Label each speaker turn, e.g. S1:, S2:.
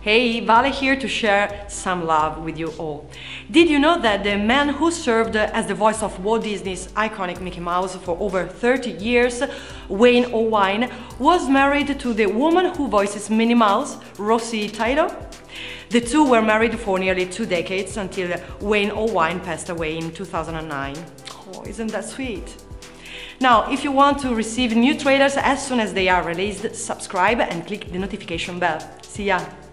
S1: Hey, Vale here to share some love with you all. Did you know that the man who served as the voice of Walt Disney's iconic Mickey Mouse for over 30 years, Wayne Owine, was married to the woman who voices Minnie Mouse, Rosie Taylor? The two were married for nearly 2 decades until Wayne Owine passed away in 2009. Oh, isn't that sweet? Now, if you want to receive new trailers as soon as they are released, subscribe and click the notification bell. See ya!